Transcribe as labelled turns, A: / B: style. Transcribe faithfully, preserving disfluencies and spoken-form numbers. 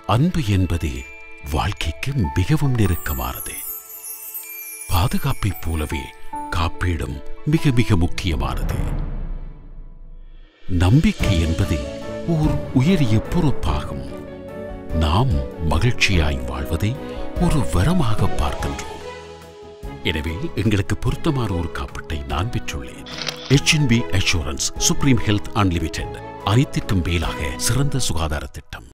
A: அன்பு என்பது வாழ்க்கைக்கு மிகவும் நெருக்கமானது. பாதுகாப்பைப் போலவே காப்பீடும் மிக மிக முக்கியமானது. நம்பிக்கை என்பது ஓர் உயரிய பொறுப்பாகும். நாம் மகிழ்ச்சியாய் வாழ்வதை ஒரு வரமாக பார்க்கின்றோம். எனவே எங்களுக்கு பொருத்தமான ஒரு காப்பீட்டை நான் பெற்றுள்ளேன். எச் என் பி அஷூரன்ஸ் சுப்ரீம் ஹெல்த் அன்லிமிடெட், அனைத்திற்கும் மேலாக சிறந்த சுகாதார திட்டம்.